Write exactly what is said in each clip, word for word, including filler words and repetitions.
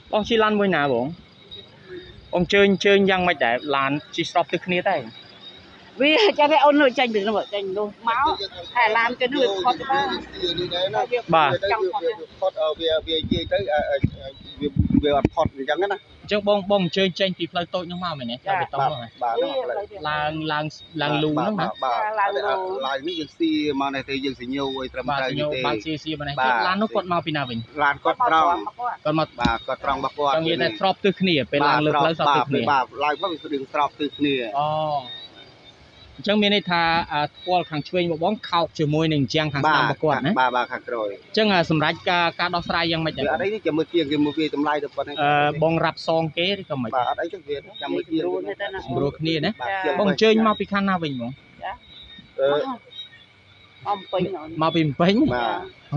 បងជិះឡានមួយណាបងបងជើញជើញយ៉ាងម៉េចដែរឡានជិះស្របទឹកគ្នាតែវាចាំតែអូនចាញ់ទៅនោះចាញ់នោះមកតែឡានទៅនោះវាផុតទៅបាទផុតវាវានិយាយទៅវាវាអត់ផុតអញ្ចឹងណាអញ្ចឹងបងបងជើញចេញពីផ្លូវតូចនោះមកមែនទេផ្លូវបេតុងនោះបាទឡើងឡើងឡើងលូនោះណាបាទឡើងលូឡើងនេះយើងស៊ីមកនេះទៅយើងសញ្ញូឲ្យត្រឹមត្រូវទេបាទស៊ីស៊ីមកនេះឡាននោះគាត់មកពីណាវិញឡានគាត់ត្រង់គាត់មកបាទគាត់ត្រង់របស់គាត់ចង់និយាយតែស្របទិសគ្នាពេលឡើងលើផ្លូវស្របទិសគ្នាបាទឡើងមកវាស្ដឹងស្របទិសគ្នាអូអញ្ចឹងមានន័យថាផ្ពាល់ខាងឆ្វេងមកបងខោកជាមួយនឹងជាងខាងស្ដាំរបស់គាត់ណាបាទបាទខាងក្រោយអញ្ចឹងសម្រាប់ការការដោះស្រាយយ៉ាងម៉េចដែរអត់អីនេះចាំមើលជាងគេមើលវាតម្លៃទៅប៉ុណ្ណឹងអឺបងរ៉ាប់សងគេឬក៏មិនបាទអត់អីចឹងវាចាំមើលជាងស្រួលគ្នាណាបងអញ្ជើញមកពីខាងណាវិញបងចាអឺអំពេញមកពីអំពេញបាទ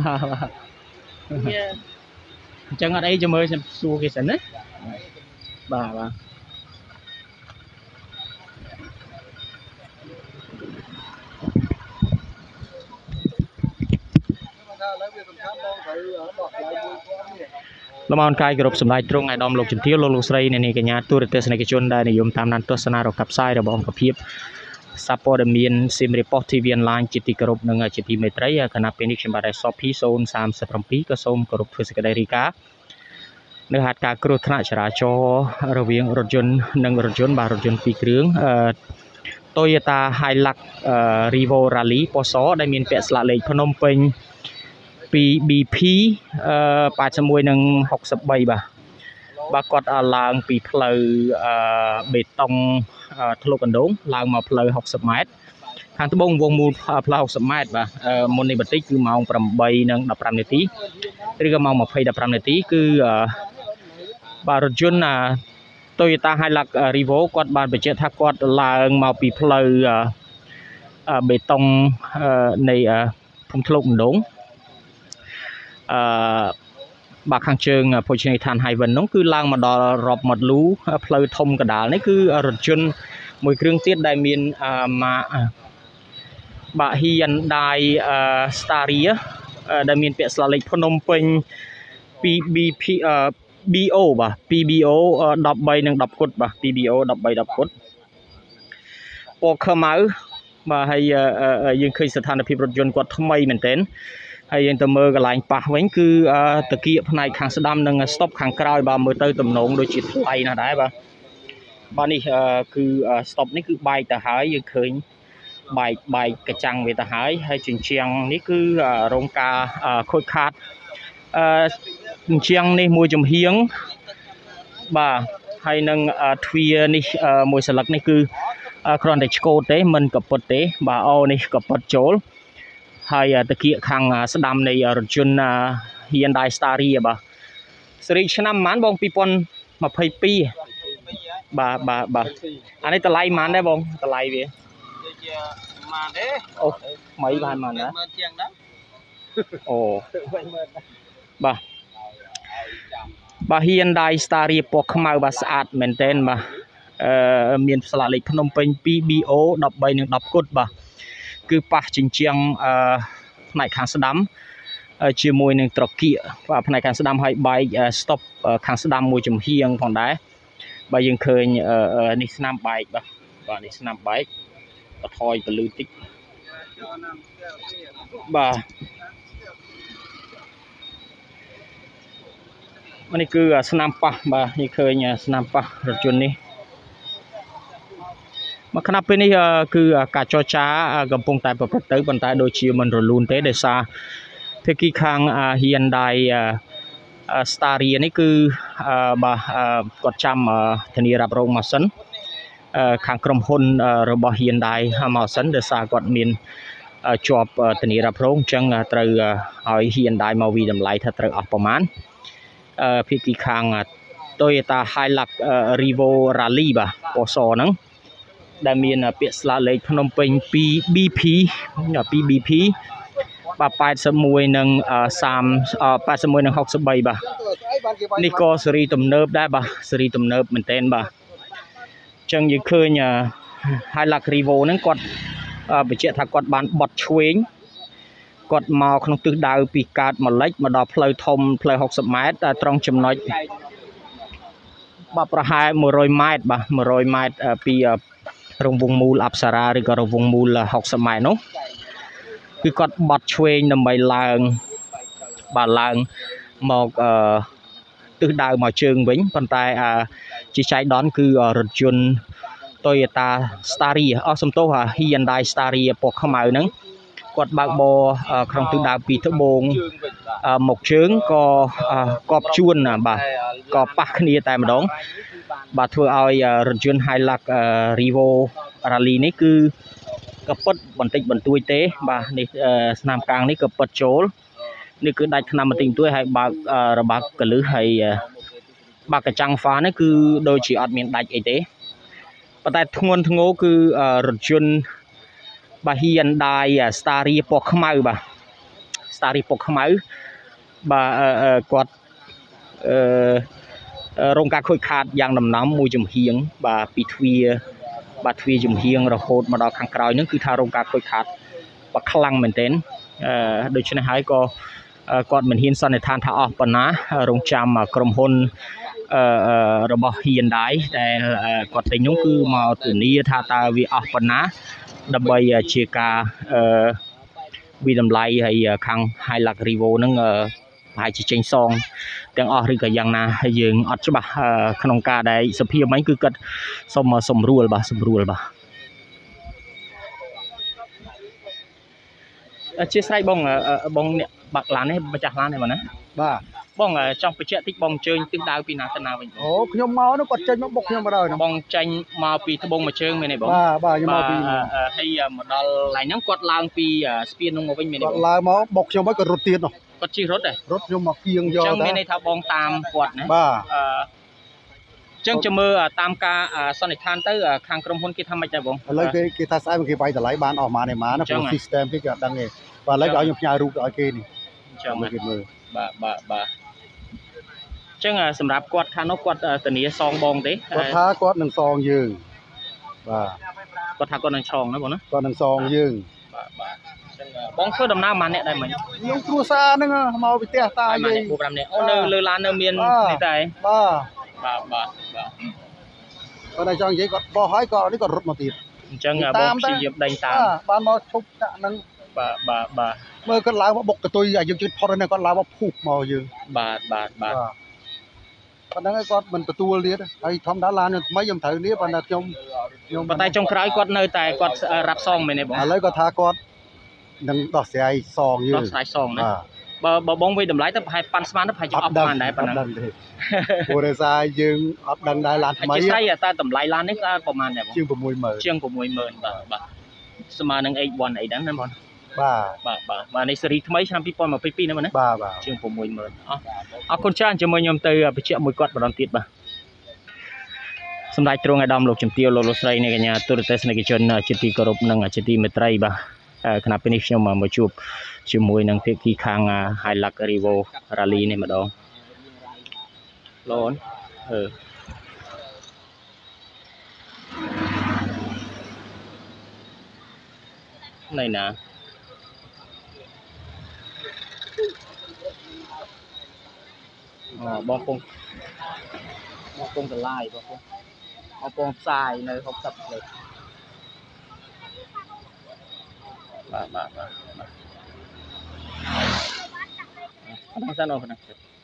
អញ្ចឹងអត់អីចាំមើលខ្ញុំសួរគេសិនណាបាទបាទលំអរកាយគោរពសម្ដេចទ្រង់ឯកឧត្តមលោកជំទាវលោកលោកស្រីអ្នកនាងកញ្ញាទូរទស្សនិកជនដែលនិយមតាមដានទស្សនារកកាប់ផ្សាយរបស់អង្គភាពសាព័ត៌មានស៊ីមរីប៉ុស ធី វី Online ជាទីគោរពនិងជាទីមេត្រីគណៈពេលនេះខ្ញុំបាទសភីศูนย์ สามสิบเจ็ดក៏សូមគោរពធ្វើសេចក្តីរាយការណ៍នៅហេតុការណ៍គ្រោះថ្នាក់ចរាចរណ៍រវាងរថយន្តនិងរថយន្តបាទរថយន្តពីរគ្រឿងអឺ Toyota Hilux Revo Rally ពណ៌សដែលមានពាក់ស្លាកលេខភ្នំពេញ ពី ប៊ី ភី អឺ 八十một និង หกสิบสาม បាទបាទគាត់ឡើងពីផ្លូវអឺបេតុងធ្លុកកណ្ដូងឡើងមកផ្លូវหกสิบម៉ែត្រខាងត្បូងវងមូលផ្លូវหกสิบម៉ែត្របាទមុននេះបន្តិចគឺម៉ោងแปด និងสิบห้าនាទីឬក៏ម៉ោងยี่สิบ สิบห้าនាទីគឺបាទរថយន្ត Toyota Hilux Revo គាត់បានបញ្ជាក់ថាគាត់ឡើងមកពីផ្លូវបេតុងនៃភូមិធ្លុកកណ្ដូងអឺបាទខាងជើងភោជនីយដ្ឋាន Highway នោះគឺឡើងមកដល់រាប់មាត់លូផ្លូវធំកណ្ដាលនេះគឺរថយន្តមួយគ្រឿងទៀតដែលមានម៉ាកបាទ Hyundai Staria ដែលមានពាក្យស្លាកលេខភ្នំពេញ ពី ប៊ី ភី ប៊ី អូ បាទ ពី ប៊ី អូ 13 និង 10 គុតបាទ ពី ប៊ី អូ 13 10 គុតពណ៌ខ្មៅបាទហើយយើងឃើញស្ថានភាពរថយន្តគាត់ថ្មីមែនទែនហើយយើងទៅមើលកន្លែងប៉ះវិញគឺតាគៀកផ្នែកខាងស្ដាំនិងស្តុបខាងក្រោយបាទមើលទៅទំនងដូចជាថ្លៃណាស់ដែរបាទបាទនេះគឺស្តុបនេះគឺបែកទៅហើយយើងឃើញបែកបែកកញ្ចាំងវាទៅហើយហើយជញ្ជាំងនេះគឺរងការខូចខាតអឺជញ្ជាំងនេះមួយចំហៀងបាទហើយនឹងទ្វារនេះមួយសន្លឹកនេះគឺគ្រាន់តែឆ្កូតទេមិនកពុតទេបាទអូនេះកពុតចូលហើយតាគៀកខាងស្ដាំនៃរថយន្ត Hyundai Staria បាទសេរីឆ្នាំប៉ុន្មានបងពីរពាន់ยี่สิบสองបាទបាទបាទអានេះតម្លៃប៉ុន្មានដែរបងតម្លៃវាដូចជាប៉ុន្មានទេអូថ្មីបានប៉ុន្មានដែរជាងដែរអូបាទបាទ Hyundai Staria ពណ៌ខ្មៅបាទស្អាតមែនទែនបាទអឺមានស្លាកលេខភ្នំពេញ ពី ប៊ី អូ 13 និង 10 គុតបាទគឺប៉ះជញ្ជាំងអឺផ្នែកខាងស្ដាំជាមួយនឹងត្រគាកបាទផ្នែកខាងស្ដាំហើយបែកស្តុបខាងស្ដាំមួយចំហៀងផងដែរបាទយើងឃើញនេះស្នាមបែកបាទបាទនេះស្នាមបែកបថយពលឺតិចបាទនេះគឺស្នាមប៉ះបាទយើងឃើញស្នាមប៉ះរថយន្តនេះមកគណៈពេលនេះគឺការចរចាកំពុងតែប្រព្រឹត្តទៅប៉ុន្តែដូចជាមិនរលូនទេដោយសារភាគីខាង Hyundai Staria នេះគឺបាទគាត់ចាំធានារ៉ាប់រងម៉ាស៊ីនខាងក្រុមហ៊ុនរបស់ Hyundai ម៉ាស៊ីនដោយសារគាត់មានជាប់ធានារ៉ាប់រងអញ្ចឹងត្រូវឲ្យ Hyundai មកវិតម្លៃថាត្រូវអស់ប្រមាណភាគីខាង Toyota Hilux Revo Rally បាទពណ៌សហ្នឹងដែលមានពាក្យស្លាកលេខភ្នំពេញ ពី ប៊ី ភី ពី ប៊ី ភី បាទแปดสิบเอ็ดនិង30 แปดสิบเอ็ดនិងหกสิบสามបាទនេះក៏ស៊េរីទំនើបដែរបាទស៊េរីទំនើបមែនទែនបាទអញ្ចឹងយើងឃើញ Hilux Revo ហ្នឹងគាត់បញ្ជាក់ថាគាត់បានបត់ឆ្វេងគាត់មកក្នុងទិសដៅពីកើតមកលិចមកដល់ផ្លូវធំផ្លូវหกสิบម៉ែត្រត្រង់ចំណុចบประหายมรอยไม้บ่มรอยไม้ปีรองวงมูลอับสราหรือก็รองวงมูลหกสมัยนู้คือกอดบอดช่วยนำใบลางบาลางหมอกตึกดาวหมอเชิงวิ่งปันตายจีใช้ดอนคือรถยนต์โตโยต้าสตาร์รีอ๋อสมโตฮะฮียันไดสตาร์รีปกเข้ามาหนึ่งกอดบากโบครองตึกดาวปีทบงหมกเชิงก็กอบชวนนะบ่ก็ปักนี่แต่มาดองบ่าทัวเอารถยนต์ไฮลักรีโวราลีนี่คือกระปัดบันติบันตุยเต้บ่าในสนามกลางนี่กระปัดโจลนี่คือได้ขนาดบันติตัวให้บากระบากกระลือให้บากกระจังฟ้านี่คือโดยจีอัดเมียนได้ไอเต้ปัจจัยทงวนทงโง่คือรถยนต์บาฮียันได้สตาร์รีปกขมาบ่าสตาร์รีปกขมาบ่ากอดโรงการคุยขาดอย่างนำน้ำมูจุ่มเฮียงบ่าปีทวีบ่าทวีจุ่มเฮียงเราโคตรมาดอกขังกรอยนั่นคือทางโรงการคุยขาดบ่คลังเหมือนเต้นโดยเฉพาะหายก็กอดเหมือนเฮียนสันในทานท่าออกปนะโรงจำกรมพลระบบเฮียนได้แต่กอดแต่ยุ่งคือมาตัวนี้ท่าตาวีออกปนะดับเบิลเชียกาวีดำไลให้ขังไฮลักรีโวนั่งหายจิเจงซองแต่ออกหรือก็ยังนะยืงอัดใช่ปะขนมกาได้สพีมันคือกัดสมสมรูลบ่สมรูลบ่เชี่ยไส้บ้องบ้องเนี่ยบักหลานนี่มาจากร้านไหนมานะบ้าบ้องtrongไปเชี่ยติ๊กบ้องเชิงติ๊กดาวปีนาตนาไปโอ้ขยมเมาแล้วกดเจนมาบกขยมมาเลยบ้องเจนมาปีทบงมาเชิงไม่ได้บ้องบ้าบ้ายังมาปีให้มาดอลไหลน้ำกดลางปีสเปียนลงมาเป็นไม่ได้บ้องลางมาบกขยมไม่กดรถเตียนหรอกก็ชี้รถเลยรถยมมาเกียงยอจังไม่ในทับบองตามกวดนะบ้าจังจะมือตามกาสนิทานเตอร์คางกรมพลกิจทำมาจากบ้องเลยคือคือทัศน์มันคือไปแต่หลายบ้านออกมาในม้านะเป็นซิสเต็มที่เกิดดังเองvà lấy cái nhung nhà rụt ở kia này cho mấy cái mưa bà bà bà chứ là sầm rạp quạt tha nó quạt từ nãy song bong thế quạt tha quạt nâng song dương bà quạt tha quạt nâng song đó bọn nó quạt nâng song dương bà bà bong khơi đầm nam màn này đây mình nhung cua sa nữa mau bị tè ta gì bộ đầm này ô nơ lơ lan nơ miên này đây bà bà bà bà còn đây cho anh vậy còn bò hói còn đấy còn rút một tiền chân là bong xì dập đánh tam ban mau chụp nâng bà bà bà មើលគាត់ឡើងមកបុកកតុយយើងជិតផុតហ្នឹងគាត់ឡើងមកភូកមកយើងបាទបាទបាទប៉ុណ្ណឹងឯងគាត់មិនទទួលទៀតហើយធម្មតាឡានខ្ញុំថ្មីខ្ញុំត្រូវនេះប៉ុន្តែខ្ញុំខ្ញុំប៉ុន្តែចុងក្រោយគាត់នៅតែគាត់រ៉ាប់សងមែនទេបងឥឡូវគាត់ថាគាត់នឹងដោះស្រាយសងយើងដោះស្រាយសងណាបើបើបងវិញតម្លៃទៅប្រហែលប៉ាន់ស្មានទៅប្រហែលជាអស់ប៉ុន្មានដែរប៉ុណ្ណឹងព្រោះដោយសារយើងអត់ដឹងដែរឡានថ្មីជាស្អីតែតម្លៃឡាននេះគឺប្រហែលដែរបងជាង 60000 ជាង 60000 បាទបាទស្មើនឹង เอ็กซ์ วัน អីហ្នឹងណាបងបាទបាទបាទបាទនេះស៊េរីថ្មីឆ្នាំ2022ហ្នឹងណាបាទបាទជាង 60000 អស់អរគុណច្រើនជាមួយខ្ញុំទៅបញ្ជាក់មួយគាត់ម្ដងទៀតបាទសម្ដេចទ្រង់ឯកឧត្តមលោកជំទាវលោកលោកស្រីនៃកញ្ញាទូរទស្សនិកជនជាទីគោរពនិងជាទីមេត្រីបាទគណៈពេលនេះខ្ញុំមកជួបជាមួយនឹងភាគីខាង Hilux Revo Rally នេះម្ដងឡូនអឺណៃណាបងពងបងពងកលាយបងពងបងពងផ្សាយនៅហុកសិបលើបាទបាទបាទអត់សិនអូនណា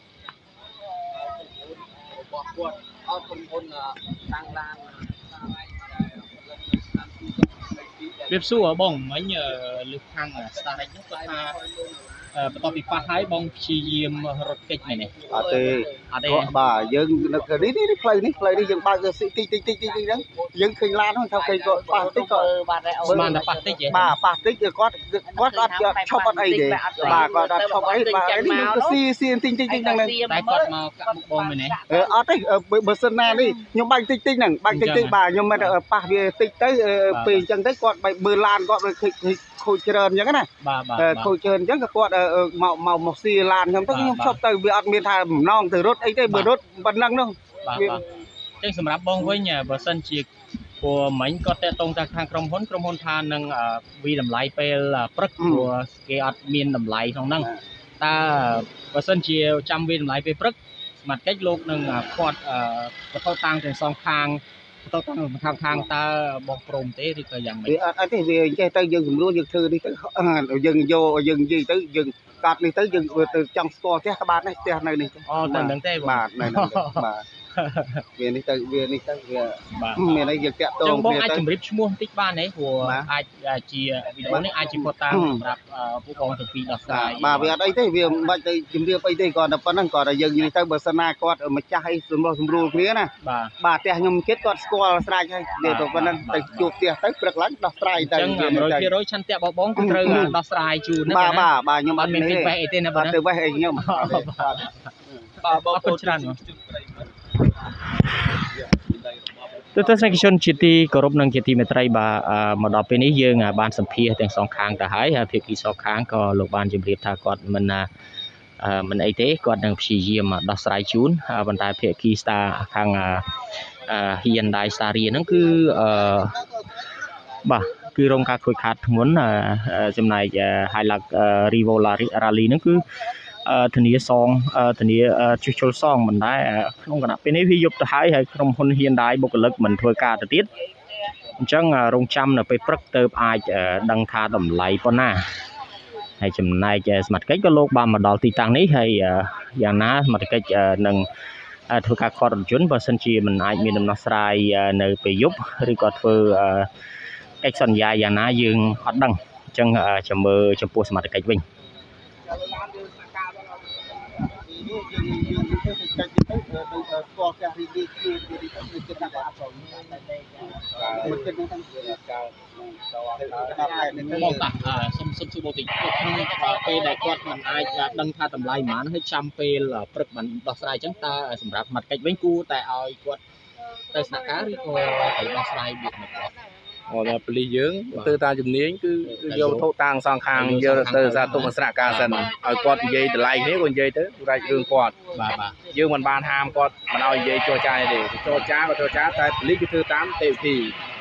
បងគាត់អត់ក្រុមហ៊ុនតាំងឡានវាសួរបងមិញលើកខាង Starix នោះគាត់ថាបន្ទាប់ពីប៉ះហើយបងព្យាយាមរត់គេចមែនទេអត់ទេអត់ទេបាទយើងនៅនេះនេះផ្លូវនេះផ្លូវនេះយើងបើកទៅតិចតិចតិចតិចតិចហ្នឹងយើងឃើញឡានហ្នឹងថាឃើញគាត់ប៉ះតិចក៏បាទស្មានតែប៉ះតិចហ៎បាទប៉ះតិចគាត់គាត់អត់ឈប់អត់អីទេបាទគាត់អត់ឈប់អីបាទនេះយើងទៅស៊ីស៊ីតិចតិចតិចហ្នឹងតែគាត់មកកាក់មុខបងមែនទេអត់ទេបើសិនណានេះខ្ញុំបាញ់តិចតិចហ្នឹងបាញ់តិចតិចបាទខ្ញុំមិនប៉ះវាតិចទៅពេលអញ្ចឹងទៅគាត់មើលឡានគាត់ឃើញខូចច្រើនអញ្ចឹងណាបាទបាទខូចច្រើនអញ្ចឹងក៏គាត់មកមកមកស៊ីឡានខ្ញុំទៅខ្ញុំឈប់ទៅវាអត់មានថាបំណងទៅរត់អីទេបើរត់ប៉ុណ្ណឹងនោះបាទបាទអញ្ចឹងសម្រាប់បងវិញបើសិនជាព្រោះមិញគាត់តាក់ទងទៅខាងក្រុមហ៊ុនក្រុមហ៊ុនថានឹងវិតម្លៃពេលព្រឹកព្រោះគេអត់មានតម្លៃក្នុងហ្នឹងតើបើសិនជាចាំវិតម្លៃពេលព្រឹក mặt cách lục nâng quạt có thao tăng trên song khang thao tăng thang thang ta bọc prom thế thì cái dạng vì anh thì vì cái tới dừng luôn dừng thư đi tới dừng vô dừng gì tới dừng cắt đi tới dừng từ trong store thế các bạn này thế này này mà mà này mà về đi tới về đi tới về về đây dừng kẹt trong bóng ai chụp rip mua tích ban đấy của ai chỉ video này ai chỉ có tăng đặt phụ con thực hiện đặt sai mà về đây thế về mà đây chụp rip ấy thế còn là phần năng còn là dừng đi tới bờ sân na còn ở mặt trái sườn bò sườn ruột kia nè bà thế nhung chết còn score sai hay để tụi phần năng tới chụp tiền tới bật lắc đặt sai tới rồi kia rồi chăn tẹo bóng cũng rơi đặt sai chùn bà bà bà nhưng mà mình phải vẽ tên là bà từ vẽ nhưng mà bà bà con chăn tôi tôi sẽ chọn chỉ tiกรบ នឹង ជាទីមេត្រីបាទមកដល់ពេលនេះយើងបានសម្ភាសទាំងសងខាងទៅហើយហើយភាគីសងខាងក៏លោកបានជម្រាបថាគាត់មិនមិនអីទេគាត់នឹងព្យាយាមដោះស្រាយជូនប៉ុន្តែភាគីស្តាខាងហ៊ីនដៃសារីហ្នឹងគឺអឺបាទគឺរងការខូចខាតធ្ងន់ចំណែក Hilux Revo Rally ហ្នឹងគឺធានាសងធានាជួសជុលសងមិនដែរក្នុងគណៈពេលនេះវាយប់ទៅហើយហើយក្រុមហ៊ុនហ៊ីនដៃបុគ្គលិកមិនធ្វើការទៅទៀតអញ្ចឹងរងចាំនៅពេលព្រឹកទៅអាចដឹងថាតម្លៃប៉ុណ្ណាហើយចំណែកសមាជិកក៏លោកបានមកដល់ទីតាំងនេះហើយយ៉ាងណាសមាជិកនឹងធ្វើការខករថយន្តបើសិនជាមិនអាចមានដំណោះស្រាយនៅពេលយប់ឬក៏ធ្វើកិច្ចសន្យាយ៉ាងណាយើងអត់ដឹងអញ្ចឹងចាំមើលចំពោះសមាជិកវិញ មកតាសុំសុំសុំមកតិចក្នុងពេលដែលគាត់មិនអាចដឹងថាតម្លៃប៉ុន្មានហើយចាំពេលព្រឹកមិនដោះស្រាយអញ្ចឹងតើសម្រាប់មាត់កិច្ចវិញគួរតែឲ្យគាត់ទៅស្នាក់ការឬក៏ទៅដោះស្រាយវាមិនគាត់ Ở là pli dưỡng từ ta chụp nến cứ vô thâu tang sang khang vô từ ra tụng sạ cà sần ở quạt dây từ lại thế còn dây tới ra đường quạt dương mình ban ham quạt mình ao dây cho trai để cho cha và cho cha tại pli cái thứ tám tiêu thì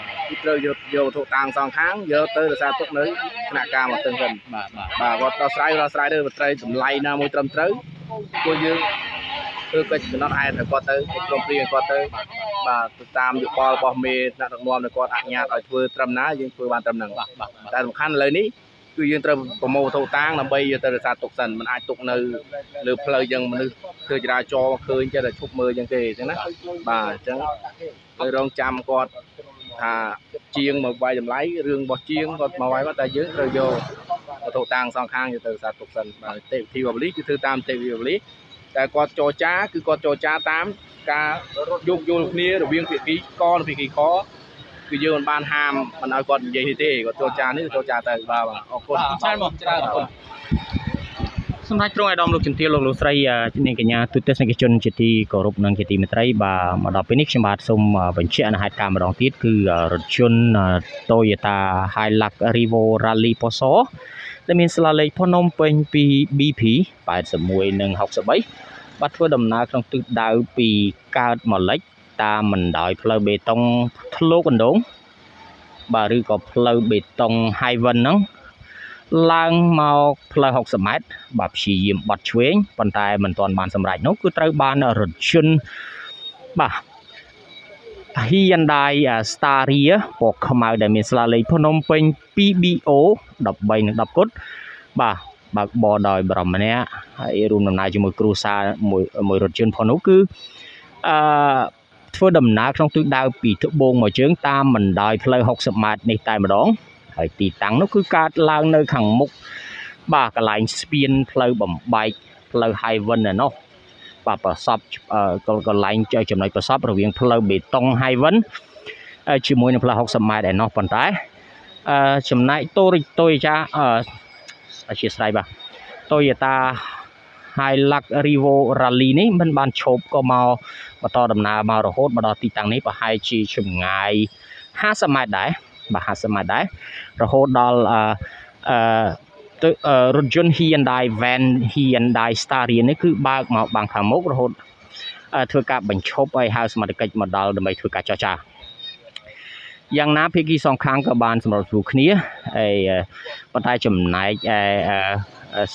rồi vô vô thâu tang sang khang vô tới ra tụng nơi sạ cà một từng gần và quạt tao sai tao sai đây một trai tụm lại na môi trầm tới cô dươngคือก็จะนั่งไอ้แต่ก็เตอโรงเรียนก็เตอบ่าตามอยู่ปอปอเมย์นักนวมในก็อักญาเอาช่วยตรำน้ายังช่วยบานตรำหนังแต่สำคัญเลยนี้คือยังตรำประโมทต่างนำไปยังตรศาสตร์ตกสันมันอาจตกในหรือเพลย์ยังมันคือจะได้จอเคยจะได้ชุบมือยังเกยจังนะบ่าจังเลยลองจำก็ถ้าเชียงมาไว้จำไรเรื่องบ่เชียงก็มาไว้ว่าแต่เยอะเลยโยโถต่างสองข้างอยู่ตรศาสตร์ตกสันบ่าเตะที่แบบนี้คือตามเตะแบบนี้แต่กอดโจจ้าคือกอดโจจ้าตามการยุกยุกนี้หรือเวียงปีกี้ก้อนปีกี้คอคือยืนบานหามมันเอากอดใหญ่ที่เท่กอดโจจ้านี่โจจ้าแต่บ้าออกคนใช่หมดจ้าคนสมัยตรงไอ้ดอมลูกจินเทียลูกลูกไตรในกัญญาตุเตสในกิจนจิตีกรบนังจิตีเมตรัยบ่ามาดอกเป็นนิชบาทสมบัญชีอันหายการมาดองทิศคือรถยนต์โตโยต้าไฮลักรีโวรัลลี่ปอสได้มีสลาเล็กพนมเป็นปีบีพีไปสมุยหนึ่งหกสิบใบบัดทั่วดำนาtrongตึกดาวปีกาดหมอเล็กตามันดอยเพลเบตงทะลุกันดงบารือก็เพลเบตงไฮวันนั้นล่างมาเพลหกสิบเมตรแบบสี่ยิมบัดเชงปันตายมันตอนบานสำหรับนกคือตระบานรถชนบ่าฮียันไดสตาร์เรียปกขมาได้มีสลาเล็กพนมเป็นปีบีโอดับใบหนึ่งดับกุดบ่าบากบอดอยบรมเนี่ยไอรูมดำนาจมูกครูซามวยมวยรถยนต์พอนุคือทั่วดำนาtrongตึกดาวปีทุบงมาเชิงตามมันดอยเพลย์หกสิบเมตรในใต้มาดองไอตีตังนั่นคือการล่างในขังมุกบ่ากระไลน์สเปียนเพลย์บ่มใบเพลย์ไฮวันน่ะเนาะบ่าประสอบก็กระไลน์เจอจำนวนประสอบระเวียงเพลย์เบตงไฮวันชิมวยในเพลย์หกสิบเมตรเนาะปันท้ายจำนวนตัวตัวจ้าอาชีพอะไรบ้างโตโยต้าไฮลักรีโวรัลลี่นี้มันบานโฉบก็มามาต่อดำนามาโรโฮดมาต่อตีตังนี้ไปให้ชีชุมไงห้าสมัยได้บ่ห้าสมัยได้โรโฮดดอลเอ่อเอ่อตัวเอ่อรถยนต์ฮียันไดแวนฮียันไดสตาร์เรียนนี่คือบางมาบางขามกโรโฮดเอ่อถือการบัญชบไปห้าสมัยกิจมาดอลดำไปถือการจ้าจ้ายังน้าพิกี้สองครั้งกับบานสำหรับลูกนี้ไอ้ปัจจัยจำนายไอ้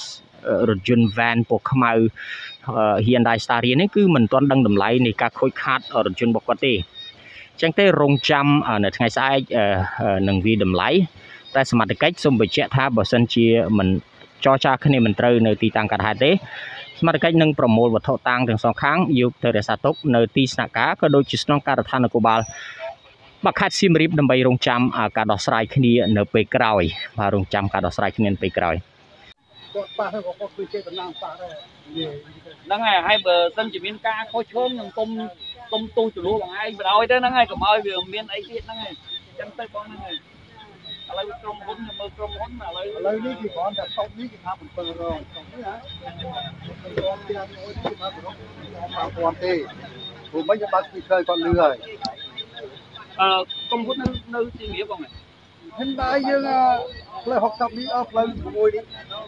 រថយន្ត van ពណ៌ខ្មៅ Hyundai Staria នេះគឺមិនទាន់ដឹងតម្លៃនៃការខូចខាតរថយន្តរបស់គាត់ទេអញ្ចឹងទេរងចាំនៅថ្ងៃស្អែកនឹងវាតម្លៃតែសមត្ថកិច្ចសូមបញ្ជាក់ថាបើសិនជាមិនចរចាគ្នាមិនត្រូវនៅទីតាំងកាត់ហេតុទេសមត្ថកិច្ចនឹងប្រមូលវត្ថុតាងទាំងសងខាងយកទៅរក្សាទុកនៅទីស្នាក់ការក៏ដូចជាស្នងការដ្ឋាននគរបាលបាទខេត្តសៀមរាបដើម្បីរងចាំការដោះស្រាយគ្នានៅពេលក្រោយបាទរងចាំការដោះស្រាយគ្នានៅពេលក្រោយគាត់ប៉ះទៅគាត់គឺចេតនាប៉ះដែរហ្នឹងហើយហើយបើសិនជាមានការខុសឆ្គងខ្ញុំគុំគុំទូចលួបងឯងបដ ாய் ទៅហ្នឹងហើយកុំឲ្យវាមានអីទៀតហ្នឹងហើយអញ្ចឹងទៅបងហ្នឹងហើយឥឡូវក្រុមហ៊ុនមើលក្រុមហ៊ុនឥឡូវឥឡូវនេះគេគ្រាន់តែតបនេះគេថាបំពេញរងតបនេះណារងទៀតអូយគេថារងតាមគាត់ទេព្រោះមិនចាំបាច់ពីឃើញគាត់លឺហើយអឺក្រុមហ៊ុននៅនៅទីវាបងហ្នឹងដែរយើងផ្លូវហុកសិបនេះអស់ផ្លូវមួយនេះឥ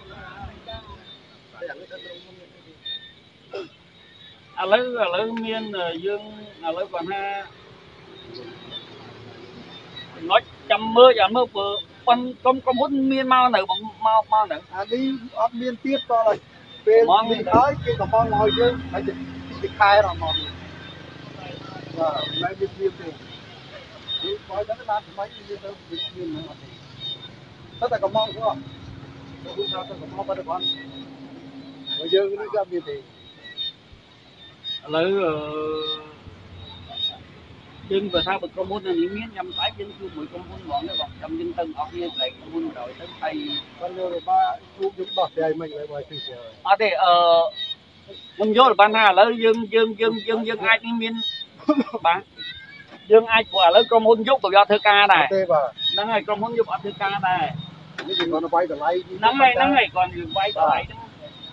ឡូវឥឡូវមានយើងឥឡូវគាត់ថាណុចចាំមើលចាំមើលបើប៉ុនក្រុមក្រុមហ៊ុនមានមកនៅមកមកនៅអានេះអត់មានទៀតតើពេលនេះហើយគេកំពុងមកឲ្យយើងហើយទីខែរហមបាទនៅវាព្រៀបទេគឺបើដល់បានថ្មីយើងទៅវាព្រៀបហ្នឹងអត់ទេតែកំងគាត់គឺថាទៅកំងបាត់ទៅគាត់បើយើងនេះក៏មានទេឥឡូវយើងបើថាបើក្រុមហ៊ុននេះមានញ៉ាំស្អែកយើងជួបមួយក្រុមហ៊ុនហ្មងទេបងចាំយើងទៅអស់គ្នាកន្លែងក្រុមហ៊ុនបណ្ដោយទៅហើយគាត់យករបស់ជួបយើងដោះស្រាយមិនឡើយបើទីអត់ទេអឺខ្ញុំយល់បានថាឥឡូវយើងយើងយើងយើងយើងអាចមានបាទយើងអាចព្រោះឥឡូវក្រុមហ៊ុនយកទៅយកធ្វើការដែរទេបាទហ្នឹងហើយក្រុមហ៊ុនយកអត់ធ្វើការដែរនេះគេគាត់វាយតម្លៃហ្នឹងហើយហ្នឹងហើយគាត់វាយតម្លៃហ្នឹង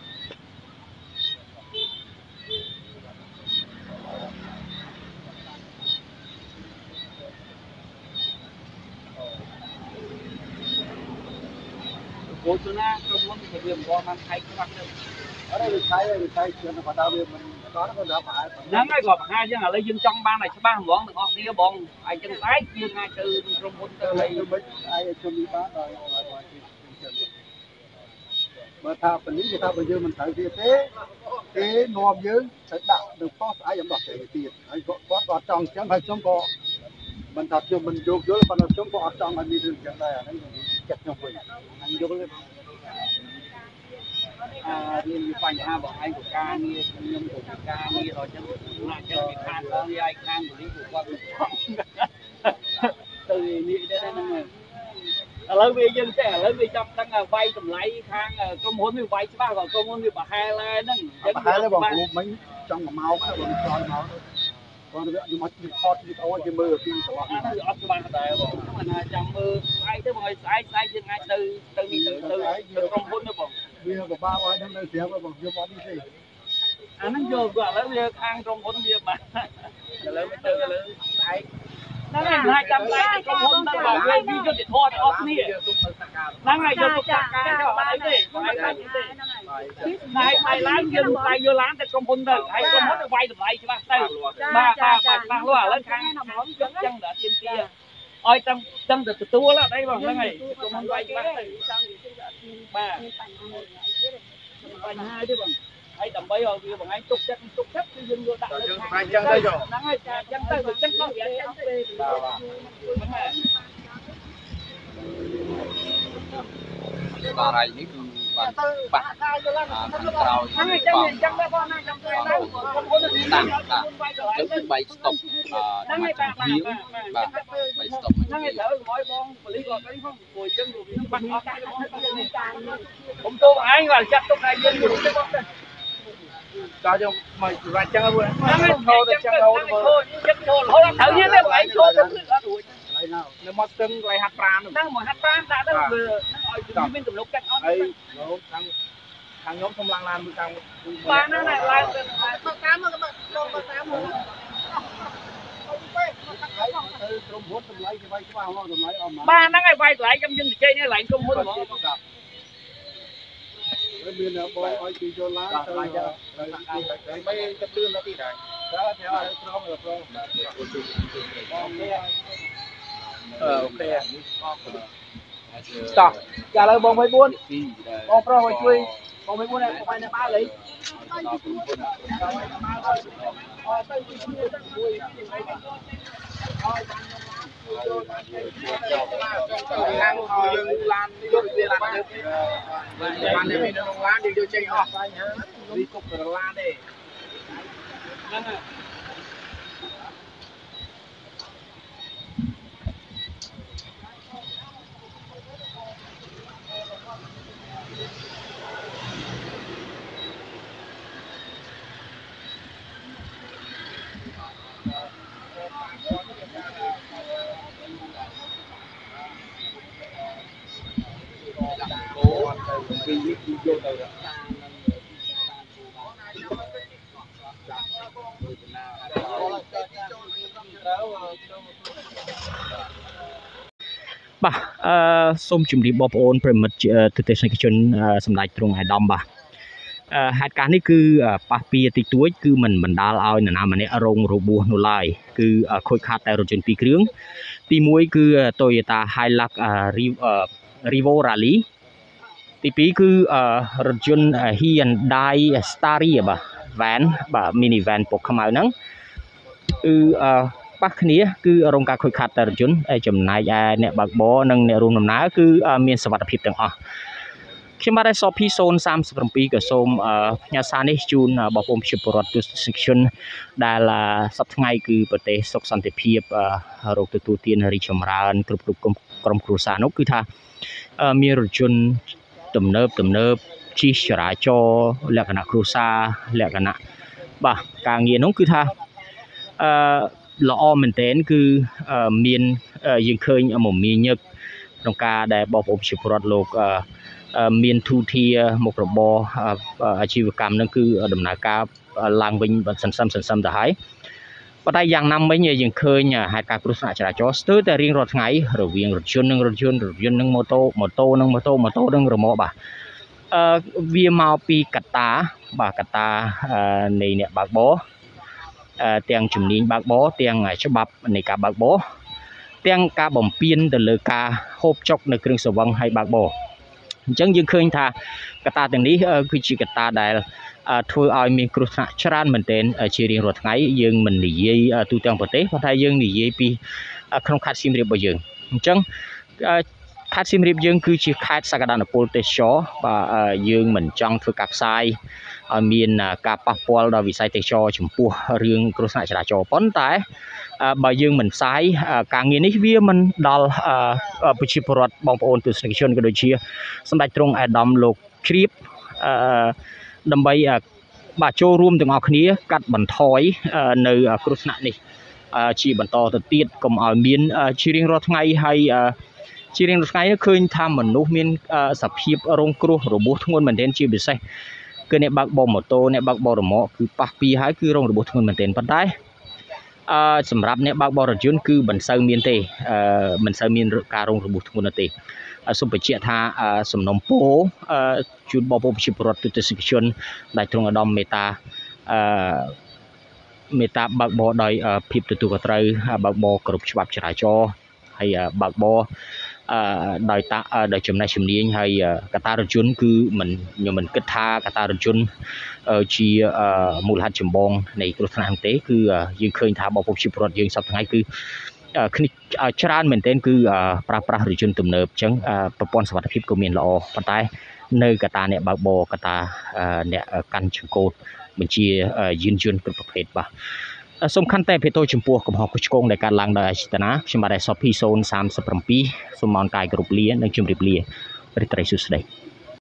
អូទៅណាក្រុមហ៊ុនគេវាមិនបានខៃច្បាស់ទេអត់ទេខៃទេខៃជឿនគាត់ថាវាមិនដល់គាត់ដល់ប្រហែលហ្នឹងហើយគាត់ប្រហែលចឹងឥឡូវយើងចង់បានឲ្យច្បាស់ហ្មងទាំងអស់គ្នាបងហើយចឹងស្អែកយើងអាចទៅក្រុមហ៊ុនទៅឲ្យមិនអាចជំនាញបានដល់ឲ្យបើថាប៉នេះគេថាបើយើងមិនត្រូវទៀតទេគេនាំយើងទៅដាក់នៅប៉ុស្តិ៍ស្អែកអំដោះទៅទៀតហើយគាត់គាត់គាត់ចង់ចឹងហើយខ្ញុំក៏មិនថាខ្ញុំមិនយកយល់ប៉ុន្តែខ្ញុំក៏អត់ចង់ឲ្យមានរឿងចឹងដែរអាហ្នឹងចិត្តខ្ញុំវិញអញយល់អារៀនបញ្ហាបងឯងក៏ការងារខ្ញុំក៏ការងារដល់ចឹងណាចឹងគេខានដល់យាយខាងពលីគាត់ទៅនេះដែរហ្នឹងឥឡូវវាយើងចេះឥឡូវវាចាប់ដឹងវាយតម្លៃខាងក្រុមហ៊ុនវាវាយច្បាស់ក៏ក្រុមហ៊ុនវាប្រហែលហើយហ្នឹងអញ្ចឹងប្រហែលបងគ្រូមិញចង់មួយម៉ោងហ្នឹងបងឆ្លងមកគាត់វាខ្ញុំអត់ថតវីដេអូជាមើលពីប្រវត្តិហ្នឹងអត់ច្បាស់ដែរបងមិនថាចាំមើលស្អែកទៅបងឲ្យស្អែកស្អែកយើងអាចទៅទៅនេះទៅទៅក្រុមហ៊ុនទៅបងវាក៏បាក់ឲ្យហ្នឹងនៅស្រាប់បងខ្ញុំអត់នេះទេអាហ្នឹងយកគាត់ឥឡូវវាខាងក្រុមហ៊ុនវាបាទឥឡូវទៅឥឡូវស្អែកហ្នឹងហើយណាចាំស្អែកក្រុមហ៊ុនហ្នឹងបងវាវាយុទ្ធធម៌ទាំងអស់គ្នាហ្នឹងហើយយកទុកការការទៅអត់អីទេបងឯងបានទេថ្ងៃថ្ងៃឡើងយើងតែយកឡានទៅក្រុមហ៊ុនទៅហើយក្រុមហ៊ុនទៅវាយតម្លៃច្បាស់ទៅបាទបាទបាទច្បាស់លាស់ឥឡូវខាងហ្មងចឹងចឹងដល់ទៀមទាឲ្យតាំងតាំងទៅទទួលអត់អីបងហ្នឹងហើយក្រុមហ៊ុនវាយច្បាស់ទៅបាទបញ្ហាទេបងហើយដើម្បីឲ្យវាបងឯងទុកចិត្តទុកចិត្តគឺយើងយកដាក់លើខាងចឹងទៅហ្នឹងហើយចឹងទៅចឹងទៅវាចឹងទៅបាទបាទនេះគឺបាទបាក់ខាងក្រោយហ្នឹងហើយចឹងចឹងទៅបងណាចាំទៅណាក្រុមហ៊ុននេះដាក់ចឹងគឺបីស្តុបហ្នឹងហើយបាទបាទបីស្តុបហ្នឹងហើយត្រូវឲ្យបងប៉ូលីសគាត់អីផងព្រោះចឹងវាបាត់អស់តែបងខ្ញុំទូបងឯងគាត់ចាត់ទុកថាយើងយល់ទេបងដល់យើងមករាច់ចឹងហ្នឹងហើយឈរទៅចឹងរហូតមើលចឹងឈររហូតត្រូវយើងទេបងឯងឈរទៅគឺអត់រួចនៅមកស្ទឹងកន្លែងហាត់ប្រាណហ្នឹងមកហាត់ប្រាណដាក់ទៅវាហ្នឹងឲ្យមានទំនុកចិត្តអត់ហើយលោកខាងខាងខ្ញុំខ្ញុំឡើងឡានមួយខាងបានហ្នឹងឡើងទៅមកតាមមកលោកមកតាមមកទៅក្រុមហ៊ុនតម្លៃគេវាយច្បាស់មកតម្លៃអស់មកបាទហ្នឹងហើយវាយតម្លៃខ្ញុំយើងនិយាយនេះឡើងក្រុមហ៊ុនហ្មងមានបងឲ្យពីយកឡានទៅទៅទៅបីទៅទឿនទៅទីដែរតែតែឲ្យក្រុមទៅក្រុមអូខេតោះចាឥឡូវបងបួនបងប្រុសឲ្យជួយ còn mấy con này không phải là ba lấy Lan hồi Lan đi vô đi Lan được Lan đi bên đông Lan đi vô chơi họ đi cục từ Lan đi bà xôm chùm đi bóp ônประมิตthực tế sinh chun សម្ដេចទ្រង់អាយដាមបាទហេតុការណ៍នេះគឺប៉ះពីតិចតួចគឺមិនបណ្ដាលឲ្យនរណាម្នាក់រងរបួសនោះឡើយគឺខូចខាតតែរថយន្តពីរគ្រឿងទីមួយគឺ Toyota Hilux Revo Rally ទីពីរគឺរថយន្ត Hyundai Staria បាទ van បាទ mini van ពណ៌ខ្មៅហ្នឹងគឺប៉ះគ្នាគឺរងការខូចខាតតែរថយន្តហើយចំណែកឯអ្នកបើកបរនិងអ្នករួមដំណើរគឺមានសុវត្ថិភាពទាំងអស់ខ្ញុំបាទសភីศูนย์สามสิบเจ็ดក៏សូមផ្ញើសារនេះជូនបងប្អូនប្រជាពលរដ្ឋទស្សនិកជនដែលសប្តាហ៍ថ្ងៃគឺប្រទេសសុខសន្តិភាពរកទទួលទានរីកចម្រើនគ្រប់គ្រប់ក្រុមគ្រួសារនោះគឺថាមានរថយន្តទំនើបទំនើបជិះចរាចរណ៍លក្ខណៈគ្រួសារលក្ខណៈបាទការងារនោះគឺថាអឺល្អមែនទែនគឺមានយើងឃើញមមាញឹកក្នុងការដែលបងប្អូនប្រជាពលរដ្ឋលោកមានទូធាមុខរបរអាជីវកម្មនឹងគឺដំណើរការឡើងវិញសន្សំសន្សំទៅហើយប៉ុន្តែយ៉ាងណាមិញយើងឃើញហេតុការណ៍គ្រោះថ្នាក់ចរាចរណ៍ស្ទើរតែរៀងរាល់ថ្ងៃរវាងរថយន្តនិងរថយន្តរថយន្តនិងម៉ូតូម៉ូតូនិងម៉ូតូម៉ូតូនិងរ៉ឺម៉កបាទអឺវាមកពីកត្តាបាទកត្តានៃអ្នកបើកបរទាំងជំនាញបើកបរទាំងច្បាប់នៃការបើកបរទាំងការបំពេញទៅលើការហូបចុកនៅគ្រឿងស្រវឹងឲ្យបើកបរអញ្ចឹងយើងឃើញថាកត្តាទាំងនេះគឺជាកត្តាដែលធ្វើឲ្យមានគ្រោះថ្នាក់ច្រើនមែនទែនជារៀងរាល់ថ្ងៃយើងមិននិយាយទូទាំងប្រទេសប៉ុន្តែយើងនិយាយពីក្នុងខេត្តសៀមរាបរបស់យើងអញ្ចឹងខេត្តសៀមរាបយើងគឺជាខេត្តសក្តានុពលទេសចរបាទយើងមិនចង់ធ្វើការផ្សាយឲ្យមានការប៉ះពាល់ដល់វិស័យទេសចរចំពោះរឿងគ្រោះថ្នាក់ចរាចរណ៍ប៉ុន្តែបើយើងមិនផ្សាយការងារនេះវាមិនដល់ប្រជាពលរដ្ឋបងប្អូនទស្សនិកជនក៏ដូចជាសម្ដេចទ្រង់អាយដាមលោកជ្រាបដើម្បីបាទចូលរួមទាំងអស់គ្នាកាត់បន្ថយនៅគ្រោះថ្នាក់នេះជាបន្តទៅទៀតកុំឲ្យមានជារៀងរាល់ថ្ងៃហើយជារៀងរាល់ថ្ងៃឃើញថាមនុស្សមានសភាពរងគ្រោះរបួសធ្ងន់មែនទែនជាពិសេសគឺអ្នកបើកបរម៉ូតូអ្នកបើកបររ៉ឺម៉កគឺប៉ះពីហើយគឺរងរបួសធ្ងន់មែនទែនប៉ុន្តែអឺសម្រាប់អ្នកបើកបររថយន្តគឺមិនសូវមានទេអឺមិនសូវមានការរងរបួសធ្ងន់ទេសូមបញ្ជាក់ថាសំណុំពរជូនបងប្អូនប្រជាពលរដ្ឋទស្សនិកជនដែលទ្រង់អាដាមមេតាអឺមេតាបើកបរដោយភាពទទួលខុសត្រូវបើកបរគ្រប់ច្បាប់ចរាចរណ៍ហើយបើកបរអឺដោយតាដោយចំណេះជំនាញហើយកត្តារថយន្តគឺមិនខ្ញុំមិនគិតថាកត្តារថយន្តជាមូលហេតុចម្បងនៃគ្រោះថ្នាក់ហ្នឹងទេគឺយើងឃើញថាបងប្អូនប្រជាពលរដ្ឋយើងសប្តាហ៍ថ្ងៃគឺគ្នាច្រើនមែនទែនគឺប្រើប្រាស់រថយន្តទំនើបអញ្ចឹងប្រព័ន្ធសុវត្ថិភាពក៏មានល្អប៉ុន្តែនៅកត្តាអ្នកបើកបរកត្តាអ្នកកាន់ចង្កូតបញ្ជាយានយន្តគ្រប់ប្រភេទបាទសំខាន់តែភេទចំពោះកំហុសខុសឆ្គងដែលកើតឡើងដោយអចេតនាខ្ញុំបាទសភីศูนย์สามสิบเจ็ดសូមអរកាយគ្រប់លានិងជម្រាបលារីត្រីសុស្ដី